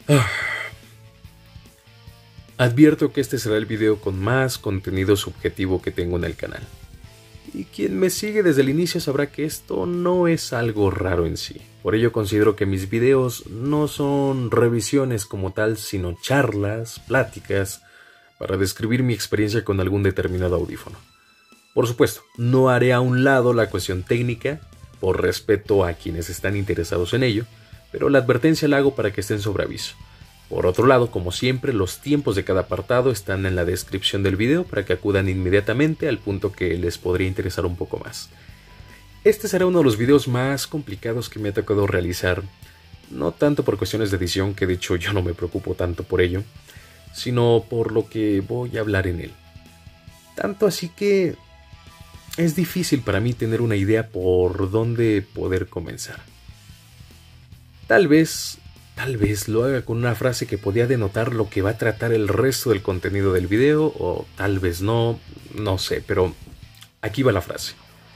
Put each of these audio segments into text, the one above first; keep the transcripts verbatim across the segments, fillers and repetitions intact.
Advierto que este será el video con más contenido subjetivo que tengo en el canal. Y quien me sigue desde el inicio sabrá que esto no es algo raro en sí. Por ello considero que mis videos no son revisiones como tal, sino charlas, pláticas, para describir mi experiencia con algún determinado audífono. Por supuesto, no haré a un lado la cuestión técnica, por respeto a quienes están interesados en ello, pero la advertencia la hago para que estén sobre aviso. Por otro lado, como siempre, los tiempos de cada apartado están en la descripción del video para que acudan inmediatamente al punto que les podría interesar un poco más. Este será uno de los videos más complicados que me ha tocado realizar, no tanto por cuestiones de edición, que de hecho yo no me preocupo tanto por ello, sino por lo que voy a hablar en él. Tanto así que es difícil para mí tener una idea por dónde poder comenzar. Tal vez... Tal vez lo haga con una frase que podía denotar lo que va a tratar el resto del contenido del video, o tal vez no, no sé, pero aquí va la frase.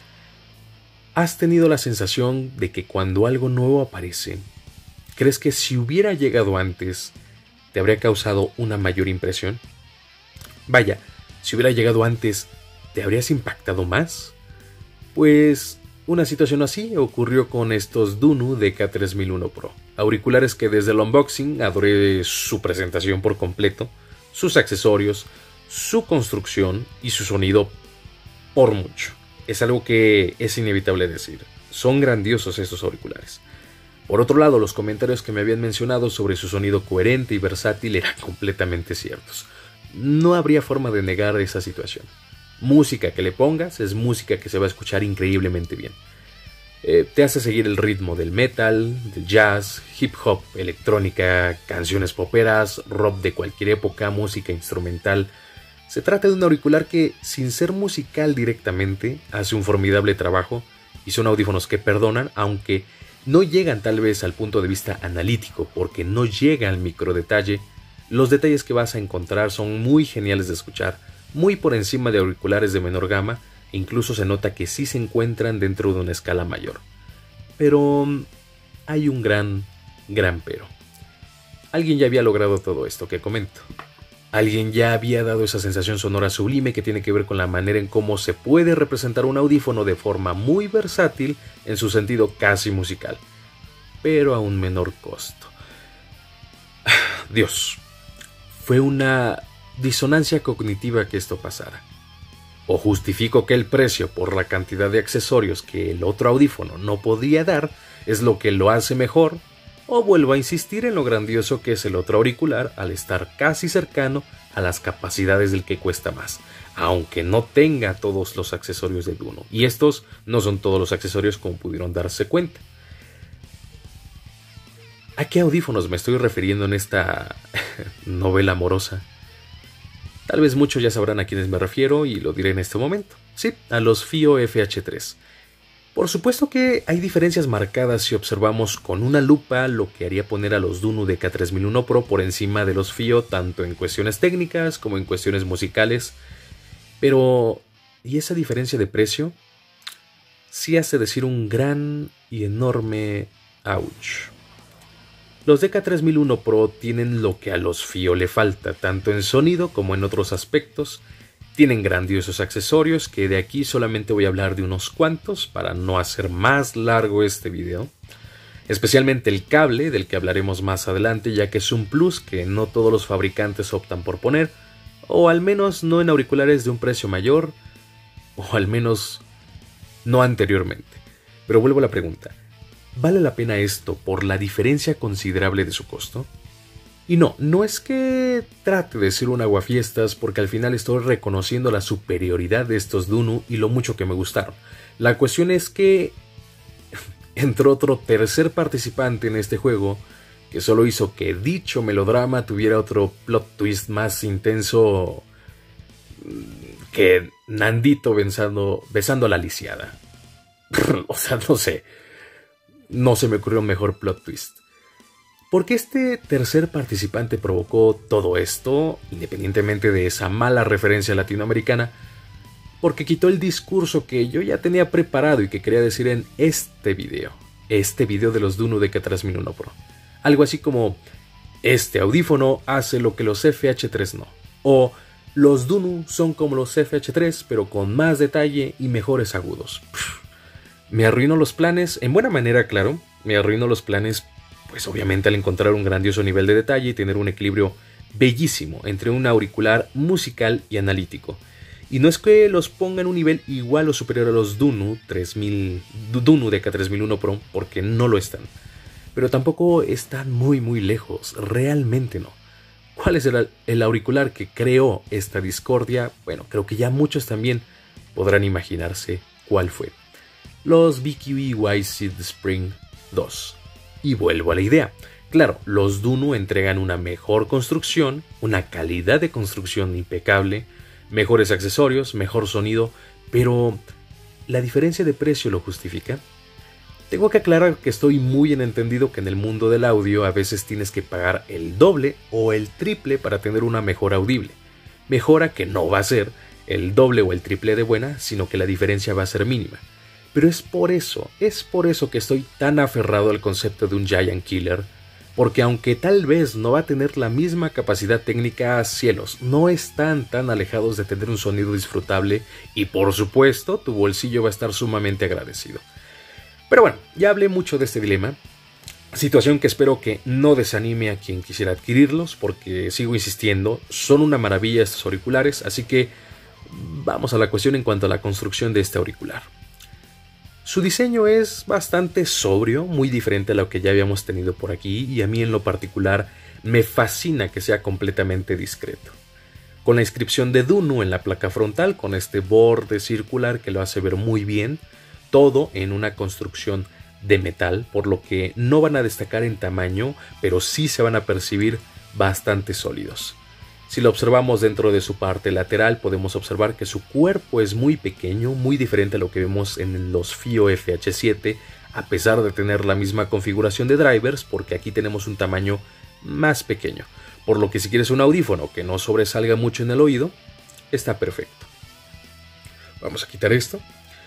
¿Has tenido la sensación de que cuando algo nuevo aparece, crees que si hubiera llegado antes, te habría causado una mayor impresión? Vaya, si hubiera llegado antes, ¿te habrías impactado más? Pues una situación así ocurrió con estos Dunu D K tres mil uno Pro. Auriculares que desde el unboxing adoré su presentación por completo, sus accesorios, su construcción y su sonido por mucho. Es algo que es inevitable decir. Son grandiosos estos auriculares. Por otro lado, los comentarios que me habían mencionado sobre su sonido coherente y versátil eran completamente ciertos. No habría forma de negar esa situación. Música que le pongas es música que se va a escuchar increíblemente bien. Eh, te hace seguir el ritmo del metal, del jazz, hip hop, electrónica, canciones poperas, rock de cualquier época, música instrumental. Se trata de un auricular que, sin ser musical directamente, hace un formidable trabajo y son audífonos que perdonan, aunque no llegan tal vez al punto de vista analítico, porque no llega al microdetalle. Los detalles que vas a encontrar son muy geniales de escuchar, muy por encima de auriculares de menor gama, e incluso se nota que sí se encuentran dentro de una escala mayor. Pero hay un gran, gran pero. Alguien ya había logrado todo esto que comento. Alguien ya había dado esa sensación sonora sublime que tiene que ver con la manera en cómo se puede representar un audífono de forma muy versátil en su sentido casi musical, pero a un menor costo. Dios, fue una disonancia cognitiva que esto pasara. O justifico que el precio por la cantidad de accesorios que el otro audífono no podía dar es lo que lo hace mejor, o vuelvo a insistir en lo grandioso que es el otro auricular al estar casi cercano a las capacidades del que cuesta más, aunque no tenga todos los accesorios del Dunu. Y estos no son todos los accesorios como pudieron darse cuenta. ¿A qué audífonos me estoy refiriendo en esta novela amorosa? Tal vez muchos ya sabrán a quiénes me refiero y lo diré en este momento. Sí, a los FiiO F H tres. Por supuesto que hay diferencias marcadas si observamos con una lupa, lo que haría poner a los Dunu D K tres mil uno Pro por encima de los FiiO, tanto en cuestiones técnicas como en cuestiones musicales. Pero, ¿y esa diferencia de precio? Sí hace decir un gran y enorme ouch. Los D K tres mil uno Pro tienen lo que a los FiiO le falta, tanto en sonido como en otros aspectos. Tienen grandiosos accesorios, que de aquí solamente voy a hablar de unos cuantos para no hacer más largo este video. Especialmente el cable, del que hablaremos más adelante, ya que es un plus que no todos los fabricantes optan por poner, o al menos no en auriculares de un precio mayor, o al menos no anteriormente. Pero vuelvo a la pregunta. ¿Vale la pena esto por la diferencia considerable de su costo? Y no, no es que trate de ser un aguafiestas, porque al final estoy reconociendo la superioridad de estos Dunu y lo mucho que me gustaron. La cuestión es que entró otro tercer participante en este juego que solo hizo que dicho melodrama tuviera otro plot twist más intenso que Nandito besando, besando a la lisiada. O sea, no sé. No se me ocurrió un mejor plot twist. ¿Por qué este tercer participante provocó todo esto, independientemente de esa mala referencia latinoamericana? Porque quitó el discurso que yo ya tenía preparado y que quería decir en este video. Este video de los Dunu D K tres mil uno Pro. Algo así como: este audífono hace lo que los F H tres no, o los Dunu son como los F H tres pero con más detalle y mejores agudos. Pff, me arruino los planes, en buena manera claro, me arruino los planes pues obviamente al encontrar un grandioso nivel de detalle y tener un equilibrio bellísimo entre un auricular musical y analítico. Y no es que los ponga en un nivel igual o superior a los Dunu tres mil, Dunu D K tres mil uno Pro, porque no lo están. Pero tampoco están muy muy lejos, realmente no. ¿Cuál es el, el auricular que creó esta discordia? Bueno, creo que ya muchos también podrán imaginarse cuál fue. Los B Q E Y Seed Spring dos. Y vuelvo a la idea. Claro, los Dunu entregan una mejor construcción, una calidad de construcción impecable, mejores accesorios, mejor sonido, pero ¿la diferencia de precio lo justifica? Tengo que aclarar que estoy muy en entendido que en el mundo del audio a veces tienes que pagar el doble o el triple para tener una mejora audible. Mejora que no va a ser el doble o el triple de buena, sino que la diferencia va a ser mínima. Pero es por eso, es por eso que estoy tan aferrado al concepto de un Giant Killer, porque aunque tal vez no va a tener la misma capacidad técnica a cielos, no están tan alejados de tener un sonido disfrutable y por supuesto tu bolsillo va a estar sumamente agradecido. Pero bueno, ya hablé mucho de este dilema, situación que espero que no desanime a quien quisiera adquirirlos, porque sigo insistiendo, son una maravilla estos auriculares, así que vamos a la cuestión en cuanto a la construcción de este auricular. Su diseño es bastante sobrio, muy diferente a lo que ya habíamos tenido por aquí, y a mí en lo particular me fascina que sea completamente discreto. Con la inscripción de Dunu en la placa frontal, con este borde circular que lo hace ver muy bien, todo en una construcción de metal, por lo que no van a destacar en tamaño, pero sí se van a percibir bastante sólidos. Si lo observamos dentro de su parte lateral, podemos observar que su cuerpo es muy pequeño, muy diferente a lo que vemos en los FiiO F H siete, a pesar de tener la misma configuración de drivers, porque aquí tenemos un tamaño más pequeño, por lo que si quieres un audífono que no sobresalga mucho en el oído, está perfecto. Vamos a quitar esto.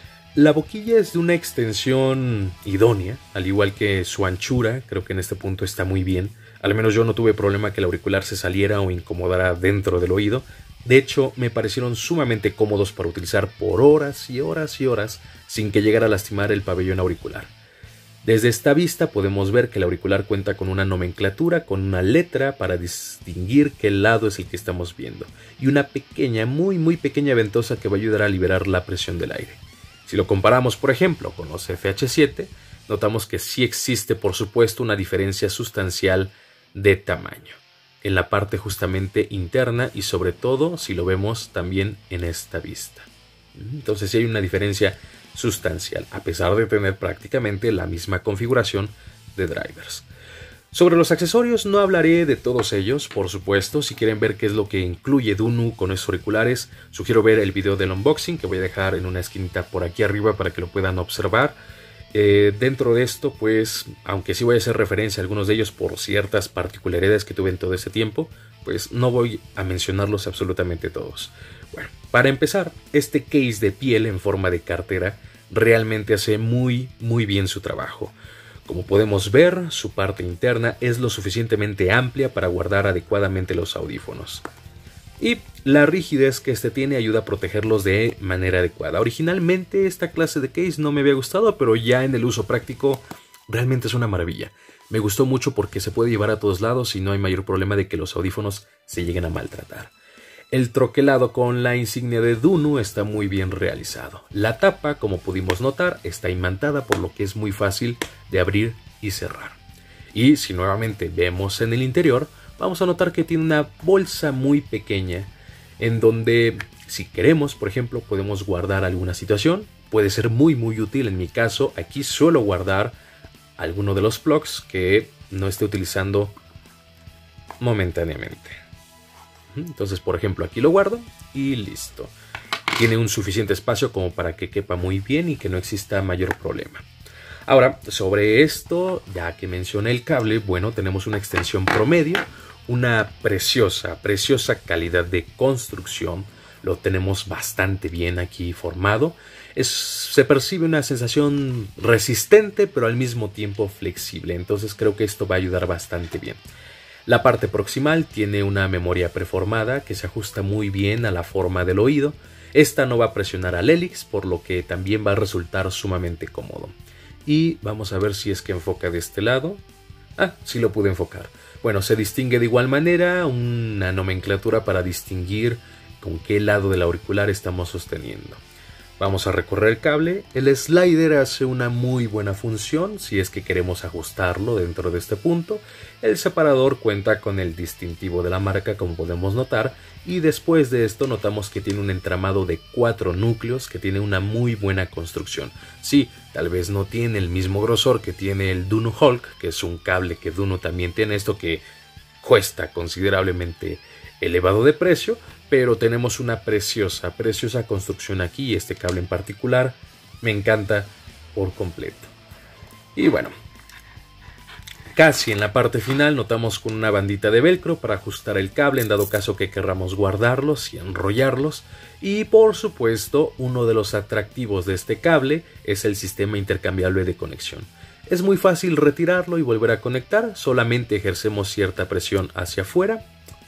La boquilla es de una extensión idónea, al igual que su anchura, creo que en este punto está muy bien. Al menos yo no tuve problema que el auricular se saliera o incomodara dentro del oído. De hecho, me parecieron sumamente cómodos para utilizar por horas y horas y horas sin que llegara a lastimar el pabellón auricular. Desde esta vista podemos ver que el auricular cuenta con una nomenclatura, con una letra para distinguir qué lado es el que estamos viendo, y una pequeña, muy muy pequeña ventosa que va a ayudar a liberar la presión del aire. Si lo comparamos, por ejemplo, con los F H siete, notamos que sí existe, por supuesto, una diferencia sustancial de tamaño en la parte justamente interna y sobre todo si lo vemos también en esta vista. Entonces sí hay una diferencia sustancial, a pesar de tener prácticamente la misma configuración de drivers. Sobre los accesorios no hablaré de todos ellos, por supuesto. Si quieren ver qué es lo que incluye Dunu con estos auriculares, sugiero ver el video del unboxing que voy a dejar en una esquinita por aquí arriba para que lo puedan observar. Eh, dentro de esto, pues, aunque sí voy a hacer referencia a algunos de ellos por ciertas particularidades que tuve en todo ese tiempo, pues no voy a mencionarlos absolutamente todos. Bueno, para empezar, este case de piel en forma de cartera realmente hace muy, muy bien su trabajo. Como podemos ver, su parte interna es lo suficientemente amplia para guardar adecuadamente los audífonos. Y la rigidez que este tiene ayuda a protegerlos de manera adecuada. Originalmente esta clase de case no me había gustado, pero ya en el uso práctico realmente es una maravilla. Me gustó mucho porque se puede llevar a todos lados y no hay mayor problema de que los audífonos se lleguen a maltratar. El troquelado con la insignia de Dunu está muy bien realizado. La tapa, como pudimos notar, está imantada, por lo que es muy fácil de abrir y cerrar. Y si nuevamente vemos en el interior, vamos a notar que tiene una bolsa muy pequeña en donde, si queremos, por ejemplo, podemos guardar alguna situación. Puede ser muy muy útil. En mi caso, aquí suelo guardar alguno de los plugs que no esté utilizando momentáneamente. Entonces, por ejemplo, aquí lo guardo y listo. Tiene un suficiente espacio como para que quepa muy bien y que no exista mayor problema. Ahora, sobre esto, ya que mencioné el cable, bueno, tenemos una extensión promedio, una preciosa, preciosa calidad de construcción. Lo tenemos bastante bien aquí formado. Es, se percibe una sensación resistente, pero al mismo tiempo flexible. Entonces creo que esto va a ayudar bastante bien. La parte proximal tiene una memoria preformada que se ajusta muy bien a la forma del oído. Esta no va a presionar al hélix, por lo que también va a resultar sumamente cómodo. Y vamos a ver si es que enfoca de este lado. Ah, sí lo pude enfocar. Bueno, se distingue de igual manera una nomenclatura para distinguir con qué lado del auricular estamos sosteniendo. Vamos a recorrer el cable. El slider hace una muy buena función si es que queremos ajustarlo dentro de este punto. El separador cuenta con el distintivo de la marca, como podemos notar, y después de esto notamos que tiene un entramado de cuatro núcleos que tiene una muy buena construcción. Sí, tal vez no tiene el mismo grosor que tiene el Duno Hulk, que es un cable que Duno también tiene, esto que cuesta considerablemente elevado de precio, pero tenemos una preciosa, preciosa construcción aquí. Este cable en particular me encanta por completo. Y bueno, casi en la parte final notamos con una bandita de velcro para ajustar el cable en dado caso que querramos guardarlos y enrollarlos. Y por supuesto, uno de los atractivos de este cable es el sistema intercambiable de conexión. Es muy fácil retirarlo y volver a conectar, solamente ejercemos cierta presión hacia afuera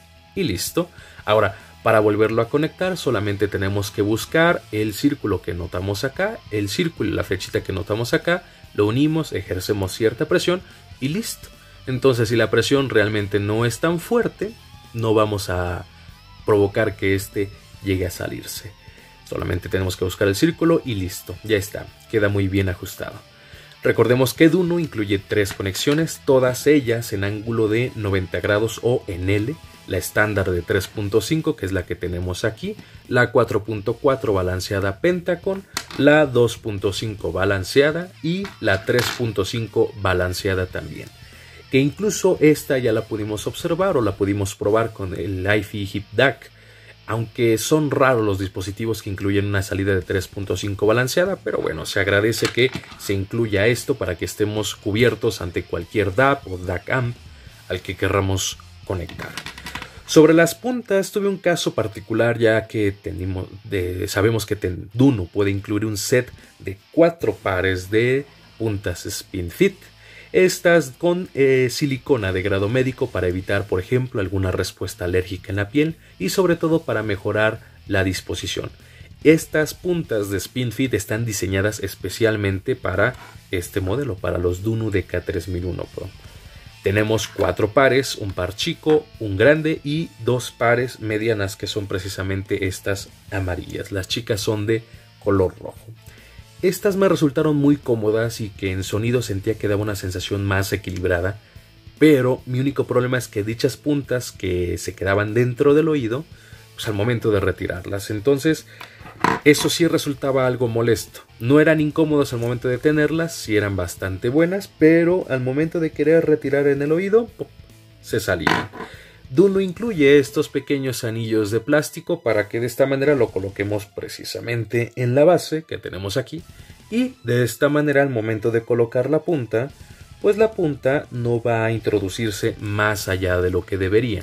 y listo. Ahora, para volverlo a conectar solamente tenemos que buscar el círculo que notamos acá, el círculo y la flechita que notamos acá, lo unimos, ejercemos cierta presión y listo. Entonces, si la presión realmente no es tan fuerte, no vamos a provocar que este llegue a salirse. Solamente tenemos que buscar el círculo y listo, ya está, queda muy bien ajustado. Recordemos que Duno incluye tres conexiones, todas ellas en ángulo de noventa grados o en L. La estándar de tres punto cinco, que es la que tenemos aquí, la cuatro punto cuatro balanceada Pentacon, la dos punto cinco balanceada y la tres punto cinco balanceada también. Que incluso esta ya la pudimos observar o la pudimos probar con el iFi Hip D A C, aunque son raros los dispositivos que incluyen una salida de tres punto cinco balanceada, pero bueno, se agradece que se incluya esto para que estemos cubiertos ante cualquier D A C o D A C amp al que querramos conectar. Sobre las puntas tuve un caso particular, ya que tenemos de, sabemos que ten, Duno puede incluir un set de cuatro pares de puntas SpinFit, estas con eh, silicona de grado médico para evitar, por ejemplo, alguna respuesta alérgica en la piel y sobre todo para mejorar la disposición. Estas puntas de SpinFit están diseñadas especialmente para este modelo, para los Duno D K tres mil uno Pro. Tenemos cuatro pares, un par chico, un grande y dos pares medianas que son precisamente estas amarillas. Las chicas son de color rojo. Estas me resultaron muy cómodas y que en sonido sentía que daba una sensación más equilibrada, pero mi único problema es que dichas puntas que se quedaban dentro del oído, pues al momento de retirarlas, entonces eso sí resultaba algo molesto. No eran incómodos al momento de tenerlas, sí eran bastante buenas, pero al momento de querer retirar en el oído, ¡pum!, se salían. Duno incluye estos pequeños anillos de plástico para que de esta manera lo coloquemos precisamente en la base que tenemos aquí, y de esta manera al momento de colocar la punta, pues la punta no va a introducirse más allá de lo que debería.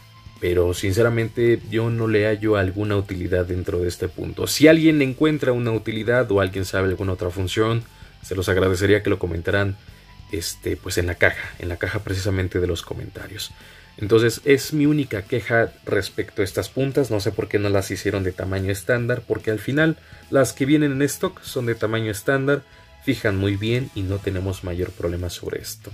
Pero sinceramente yo no le hallo alguna utilidad dentro de este punto. Si alguien encuentra una utilidad o alguien sabe alguna otra función, se los agradecería que lo comentaran este, pues en la caja, en la caja precisamente de los comentarios. Entonces es mi única queja respecto a estas puntas. No sé por qué no las hicieron de tamaño estándar, porque al final las que vienen en stock son de tamaño estándar, fijan muy bien y no tenemos mayor problema sobre esto.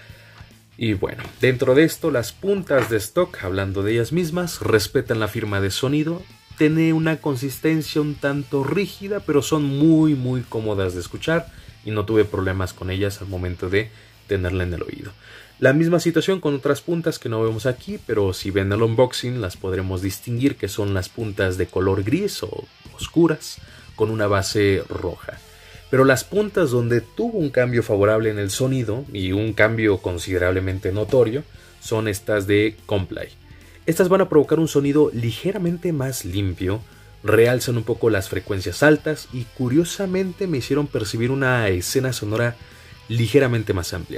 Y bueno, dentro de esto las puntas de stock, hablando de ellas mismas, respetan la firma de sonido, tiene una consistencia un tanto rígida, pero son muy muy cómodas de escuchar y no tuve problemas con ellas al momento de tenerla en el oído. La misma situación con otras puntas que no vemos aquí, pero si ven el unboxing las podremos distinguir, que son las puntas de color gris o oscuras con una base roja. Pero las puntas donde tuvo un cambio favorable en el sonido y un cambio considerablemente notorio son estas de Comply. Estas van a provocar un sonido ligeramente más limpio, realzan un poco las frecuencias altas y curiosamente me hicieron percibir una escena sonora ligeramente más amplia.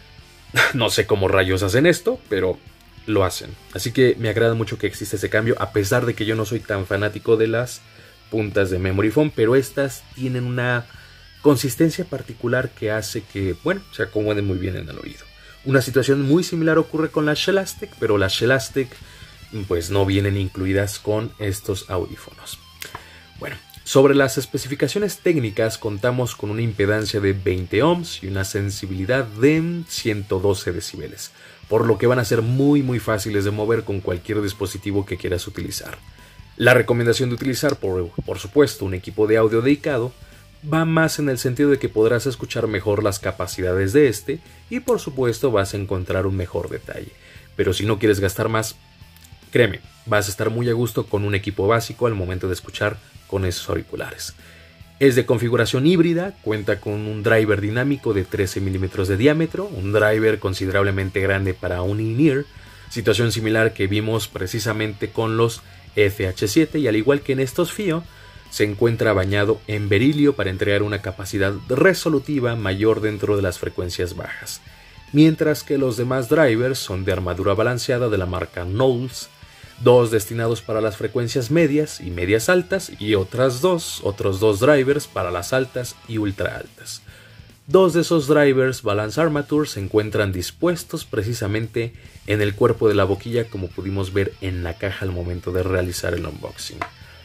No sé cómo rayos hacen esto, pero lo hacen. Así que me agrada mucho que exista ese cambio, a pesar de que yo no soy tan fanático de las puntas de Memory Foam, pero estas tienen una consistencia particular que hace que, bueno, se acomoden muy bien en el oído. Una situación muy similar ocurre con las Shelastic, pero las Shelastic pues no vienen incluidas con estos audífonos. Bueno, sobre las especificaciones técnicas contamos con una impedancia de veinte ohms y una sensibilidad de ciento doce decibeles, por lo que van a ser muy muy fáciles de mover con cualquier dispositivo que quieras utilizar. La recomendación de utilizar, por, por supuesto, un equipo de audio dedicado va más en el sentido de que podrás escuchar mejor las capacidades de este y por supuesto vas a encontrar un mejor detalle. Pero si no quieres gastar más, créeme, vas a estar muy a gusto con un equipo básico al momento de escuchar con esos auriculares. Es de configuración híbrida, cuenta con un driver dinámico de trece milímetros de diámetro, un driver considerablemente grande para un in-ear, situación similar que vimos precisamente con los F H siete y al igual que en estos F I O, se encuentra bañado en berilio para entregar una capacidad resolutiva mayor dentro de las frecuencias bajas, mientras que los demás drivers son de armadura balanceada de la marca Knowles, dos destinados para las frecuencias medias y medias altas y otras dos, otros dos drivers para las altas y ultra altas. Dos de esos drivers Balance Armature se encuentran dispuestos precisamente en el cuerpo de la boquilla, como pudimos ver en la caja al momento de realizar el unboxing.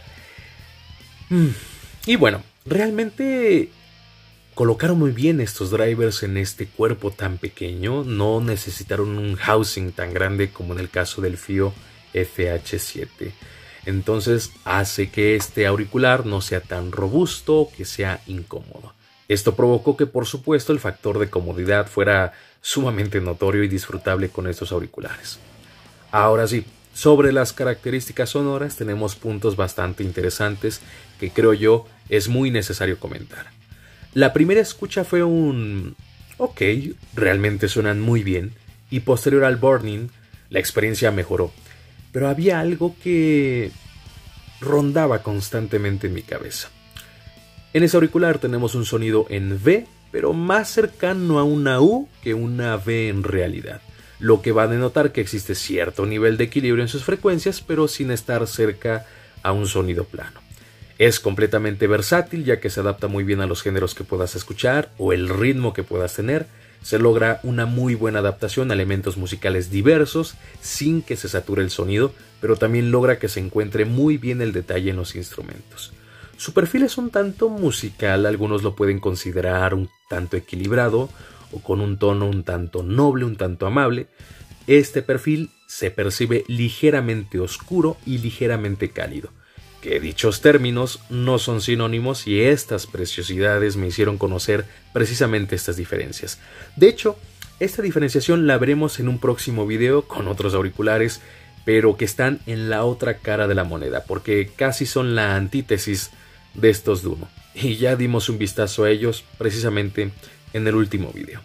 Y bueno, realmente colocaron muy bien estos drivers en este cuerpo tan pequeño, no necesitaron un housing tan grande como en el caso del F I O F H siete. Entonces hace que este auricular no sea tan robusto, que sea incómodo. Esto provocó que por supuesto el factor de comodidad fuera sumamente notorio y disfrutable con estos auriculares. Ahora sí, sobre las características sonoras tenemos puntos bastante interesantes que creo yo es muy necesario comentar. La primera escucha fue un ok, realmente suenan muy bien, y posterior al burning la experiencia mejoró, pero había algo que rondaba constantemente en mi cabeza. En ese auricular tenemos un sonido en V, pero más cercano a una U que una V en realidad, lo que va a denotar que existe cierto nivel de equilibrio en sus frecuencias, pero sin estar cerca a un sonido plano. Es completamente versátil, ya que se adapta muy bien a los géneros que puedas escuchar o el ritmo que puedas tener. Se logra una muy buena adaptación a elementos musicales diversos sin que se sature el sonido, pero también logra que se encuentre muy bien el detalle en los instrumentos. Su perfil es un tanto musical, algunos lo pueden considerar un tanto equilibrado o con un tono un tanto noble, un tanto amable. Este perfil se percibe ligeramente oscuro y ligeramente cálido, que dichos términos no son sinónimos y estas preciosidades me hicieron conocer precisamente estas diferencias. De hecho, esta diferenciación la veremos en un próximo video con otros auriculares, pero que están en la otra cara de la moneda, porque casi son la antítesis de estos Duno, y ya dimos un vistazo a ellos precisamente en el último video.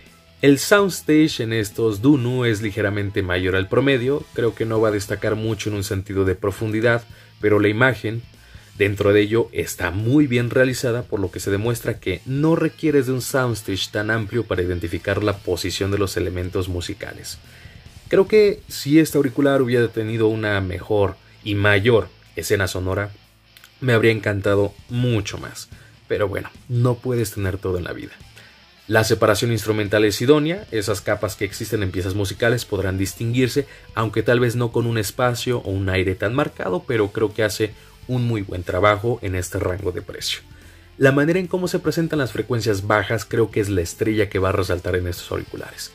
El soundstage en estos Duno es ligeramente mayor al promedio, creo que no va a destacar mucho en un sentido de profundidad, pero la imagen dentro de ello está muy bien realizada, por lo que se demuestra que no requieres de un soundstage tan amplio para identificar la posición de los elementos musicales. Creo que si este auricular hubiera tenido una mejor y mayor escena sonora, me habría encantado mucho más, pero bueno, no puedes tener todo en la vida. La separación instrumental es idónea, esas capas que existen en piezas musicales podrán distinguirse, aunque tal vez no con un espacio o un aire tan marcado, pero creo que hace un muy buen trabajo en este rango de precio. La manera en cómo se presentan las frecuencias bajas creo que es la estrella que va a resaltar en estos auriculares.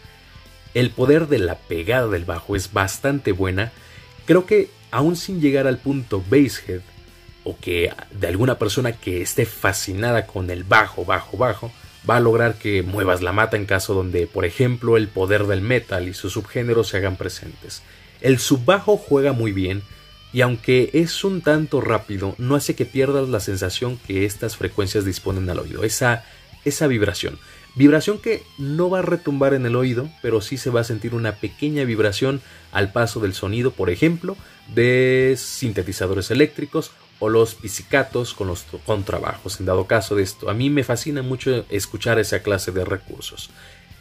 El poder de la pegada del bajo es bastante buena, creo que aún sin llegar al punto basshead, o que de alguna persona que esté fascinada con el bajo, bajo, bajo, va a lograr que muevas la mata en caso donde, por ejemplo, el poder del metal y sus subgéneros se hagan presentes. El subbajo juega muy bien, y aunque es un tanto rápido, no hace que pierdas la sensación que estas frecuencias disponen al oído, esa, esa vibración. Vibración que no va a retumbar en el oído, pero sí se va a sentir una pequeña vibración al paso del sonido, por ejemplo, de sintetizadores eléctricos o los pizzicatos con los contrabajos. En dado caso de esto, a mí me fascina mucho escuchar esa clase de recursos.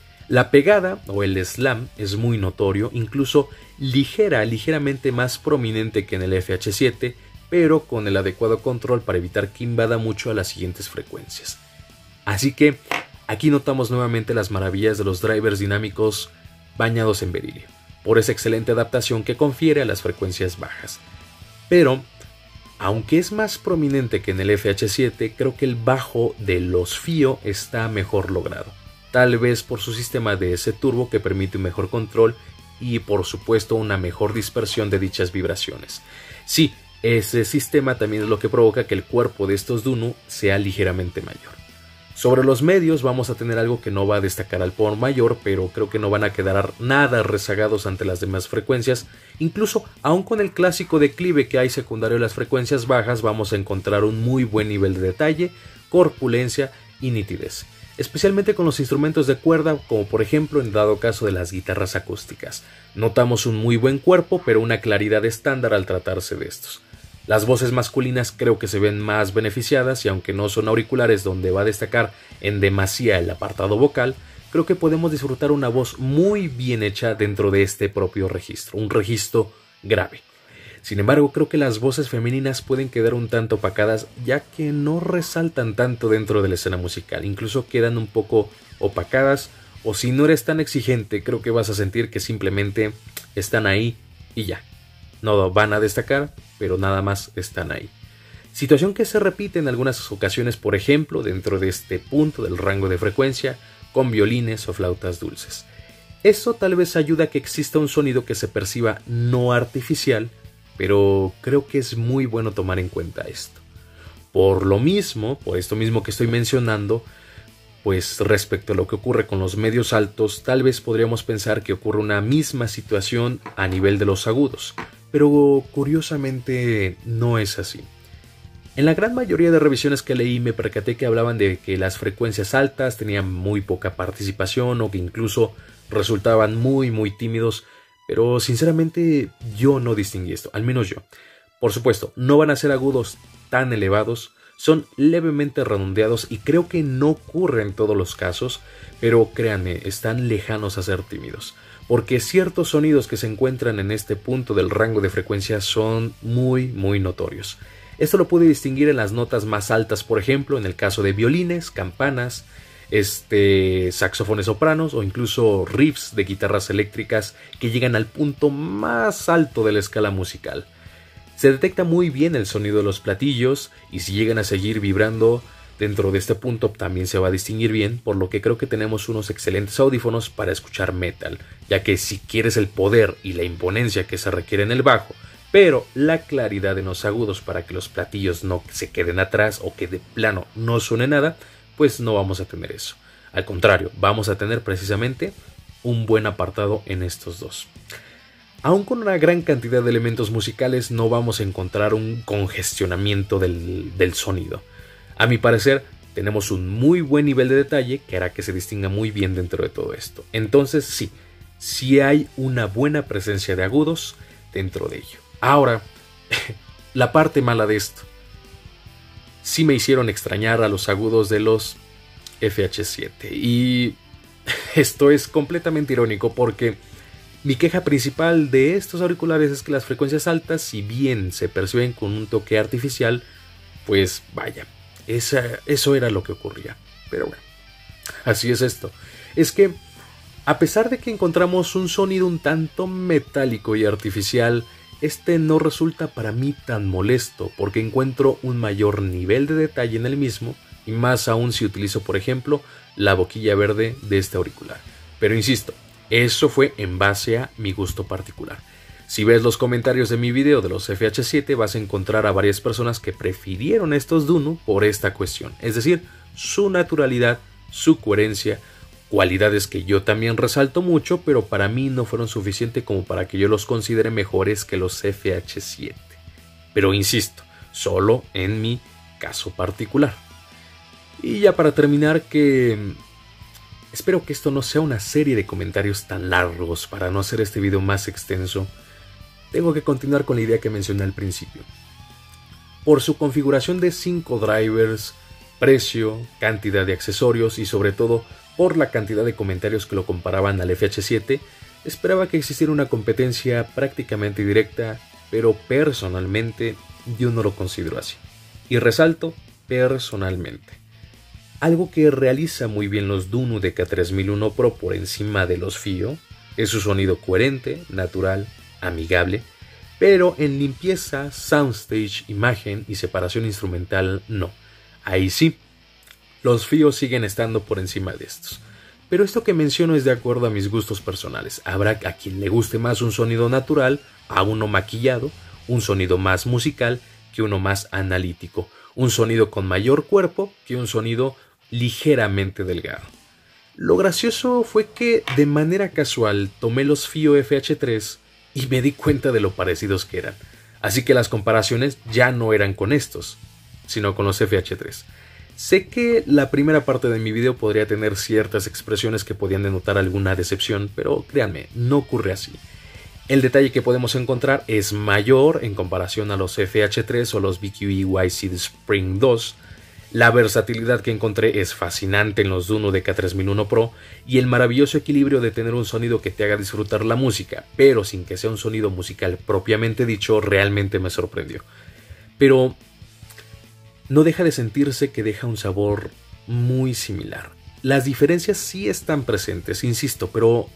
La pegada o el slam es muy notorio, incluso ligera, ligeramente más prominente que en el F H siete, pero con el adecuado control para evitar que invada mucho a las siguientes frecuencias. Así que aquí notamos nuevamente las maravillas de los drivers dinámicos bañados en berilio, por esa excelente adaptación que confiere a las frecuencias bajas. Pero, aunque es más prominente que en el F H siete, creo que el bajo de los FiiO está mejor logrado, tal vez por su sistema de ese turbo que permite un mejor control y por supuesto una mejor dispersión de dichas vibraciones. Sí, ese sistema también es lo que provoca que el cuerpo de estos Dunu sea ligeramente mayor. Sobre los medios vamos a tener algo que no va a destacar al por mayor, pero creo que no van a quedar nada rezagados ante las demás frecuencias. Incluso, aun con el clásico declive que hay secundario a las frecuencias bajas, vamos a encontrar un muy buen nivel de detalle, corpulencia y nitidez. Especialmente con los instrumentos de cuerda, como por ejemplo en dado caso de las guitarras acústicas. Notamos un muy buen cuerpo, pero una claridad estándar al tratarse de estos. Las voces masculinas creo que se ven más beneficiadas y aunque no son auriculares donde va a destacar en demasía el apartado vocal, creo que podemos disfrutar una voz muy bien hecha dentro de este propio registro, un registro grave. Sin embargo, creo que las voces femeninas pueden quedar un tanto opacadas ya que no resaltan tanto dentro de la escena musical, incluso quedan un poco opacadas o si no eres tan exigente creo que vas a sentir que simplemente están ahí y ya. No van a destacar, pero nada más están ahí. Situación que se repite en algunas ocasiones, por ejemplo, dentro de este punto del rango de frecuencia, con violines o flautas dulces. Eso tal vez ayuda a que exista un sonido que se perciba no artificial, pero creo que es muy bueno tomar en cuenta esto. Por lo mismo, por esto mismo que estoy mencionando, pues respecto a lo que ocurre con los medios altos, tal vez podríamos pensar que ocurre una misma situación a nivel de los agudos. Pero curiosamente no es así. En la gran mayoría de revisiones que leí me percaté que hablaban de que las frecuencias altas tenían muy poca participación o que incluso resultaban muy muy tímidos, pero sinceramente yo no distinguí esto, al menos yo. Por supuesto, no van a ser agudos tan elevados, son levemente redondeados y creo que no ocurre en todos los casos, pero créanme, están lejanos a ser tímidos. Porque ciertos sonidos que se encuentran en este punto del rango de frecuencia son muy muy notorios. Esto lo pude distinguir en las notas más altas, por ejemplo, en el caso de violines, campanas, este, saxofones sopranos o incluso riffs de guitarras eléctricas que llegan al punto más alto de la escala musical. Se detecta muy bien el sonido de los platillos y si llegan a seguir vibrando dentro de este punto también se va a distinguir bien, por lo que creo que tenemos unos excelentes audífonos para escuchar metal, ya que si quieres el poder y la imponencia que se requiere en el bajo, pero la claridad en los agudos para que los platillos no se queden atrás o que de plano no suene nada, pues no vamos a tener eso. Al contrario, vamos a tener precisamente un buen apartado en estos dos. Aún con una gran cantidad de elementos musicales no vamos a encontrar un congestionamiento del, del sonido. A mi parecer, tenemos un muy buen nivel de detalle que hará que se distinga muy bien dentro de todo esto. Entonces, sí, sí hay una buena presencia de agudos dentro de ello. Ahora, la parte mala de esto. Sí me hicieron extrañar a los agudos de los F H siete. Y esto es completamente irónico porque mi queja principal de estos auriculares es que las frecuencias altas, si bien se perciben con un toque artificial, pues vaya. Esa, eso era lo que ocurría. Pero bueno, así es esto. Es que, a pesar de que encontramos un sonido un tanto metálico y artificial, este no resulta para mí tan molesto porque encuentro un mayor nivel de detalle en el mismo y más aún si utilizo, por ejemplo, la boquilla verde de este auricular. Pero insisto, eso fue en base a mi gusto particular. Si ves los comentarios de mi video de los F H siete vas a encontrar a varias personas que prefirieron estos Dunu por esta cuestión, es decir, su naturalidad, su coherencia, cualidades que yo también resalto mucho, pero para mí no fueron suficientes como para que yo los considere mejores que los F H siete. Pero insisto, solo en mi caso particular. Y ya para terminar que... espero que esto no sea una serie de comentarios tan largos para no hacer este video más extenso. Tengo que continuar con la idea que mencioné al principio. Por su configuración de cinco drivers, precio, cantidad de accesorios y sobre todo por la cantidad de comentarios que lo comparaban al F H siete, esperaba que existiera una competencia prácticamente directa, pero personalmente yo no lo considero así. Y resalto personalmente. Algo que realiza muy bien los Dunu D K tres mil uno Pro por encima de los FiiO Es un sonido coherente, natural, amigable, pero en limpieza, soundstage, imagen y separación instrumental no. Ahí sí, los F I O siguen estando por encima de estos. Pero esto que menciono es de acuerdo a mis gustos personales. Habrá a quien le guste más un sonido natural, a uno maquillado, un sonido más musical que uno más analítico, un sonido con mayor cuerpo que un sonido ligeramente delgado. Lo gracioso fue que de manera casual tomé los F I O F H tres y me di cuenta de lo parecidos que eran. Así que las comparaciones ya no eran con estos, sino con los F H tres. Sé que la primera parte de mi video podría tener ciertas expresiones que podían denotar alguna decepción, pero créanme, no ocurre así. El detalle que podemos encontrar es mayor en comparación a los F H tres o los B Q E Y C Spring dos. La versatilidad que encontré es fascinante en los Duno D K tres mil uno Pro y el maravilloso equilibrio de tener un sonido que te haga disfrutar la música, pero sin que sea un sonido musical propiamente dicho, realmente me sorprendió. Pero no deja de sentirse que deja un sabor muy similar. Las diferencias sí están presentes, insisto, pero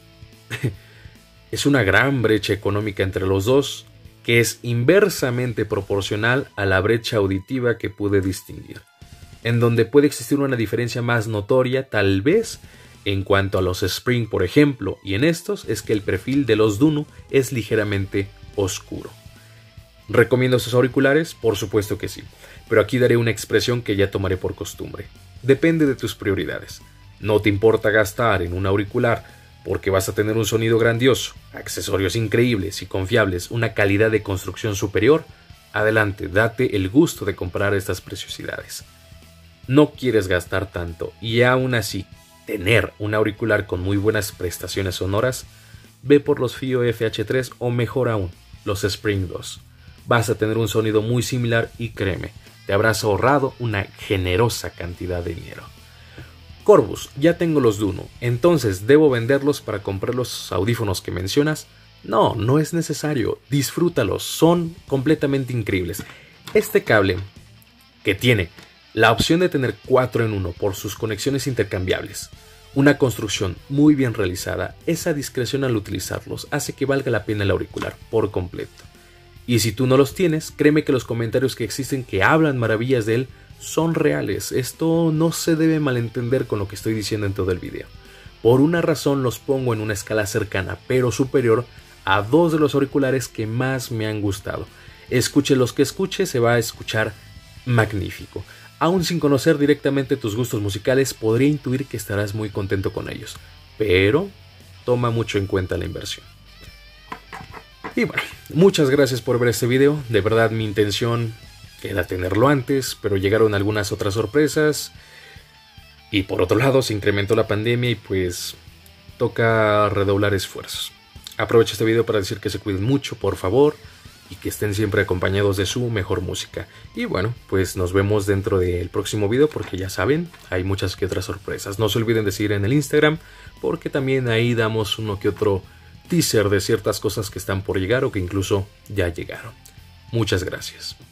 es una gran brecha económica entre los dos que es inversamente proporcional a la brecha auditiva que pude distinguir, en donde puede existir una diferencia más notoria tal vez en cuanto a los Spring, por ejemplo, y en estos es que el perfil de los Duno es ligeramente oscuro. ¿Recomiendo esos auriculares? Por supuesto que sí, pero aquí daré una expresión que ya tomaré por costumbre. Depende de tus prioridades. No te importa gastar en un auricular porque vas a tener un sonido grandioso, accesorios increíbles y confiables, una calidad de construcción superior. Adelante, date el gusto de comprar estas preciosidades. No quieres gastar tanto y aún así tener un auricular con muy buenas prestaciones sonoras, ve por los F I O F H tres o mejor aún, los Spring dos. Vas a tener un sonido muy similar y créeme, te habrás ahorrado una generosa cantidad de dinero. Corvus, ya tengo los Duno, entonces ¿debo venderlos para comprar los audífonos que mencionas? No, no es necesario, disfrútalos, son completamente increíbles. Este cable, que tiene la opción de tener cuatro en uno por sus conexiones intercambiables, una construcción muy bien realizada, esa discreción al utilizarlos hace que valga la pena el auricular por completo. Y si tú no los tienes, créeme que los comentarios que existen que hablan maravillas de él son reales. Esto no se debe malentender con lo que estoy diciendo en todo el video. Por una razón los pongo en una escala cercana, pero superior a dos de los auriculares que más me han gustado. Escuche los que escuche, se va a escuchar magnífico. Aún sin conocer directamente tus gustos musicales, podría intuir que estarás muy contento con ellos. Pero toma mucho en cuenta la inversión. Y bueno, muchas gracias por ver este video. De verdad mi intención era tenerlo antes, pero llegaron algunas otras sorpresas. Y por otro lado se incrementó la pandemia y pues toca redoblar esfuerzos. Aprovecho este video para decir que se cuiden mucho, por favor, y que estén siempre acompañados de su mejor música. Y bueno, pues nos vemos dentro del próximo video porque ya saben, hay muchas que otras sorpresas. No se olviden de seguir en el Instagram porque también ahí damos uno que otro teaser de ciertas cosas que están por llegar o que incluso ya llegaron. Muchas gracias.